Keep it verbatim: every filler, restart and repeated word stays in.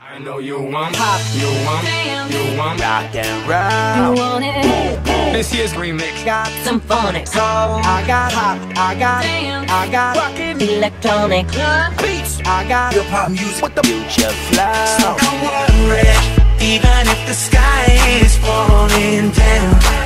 I know you want pop, you want, you want rock and roll. You want it? This year's remix Got some phonics. soul. I got pop, I got, I got Rockin' electronic beats. I got hip hop music with the future flow. Don't worry, even if the sky is falling down,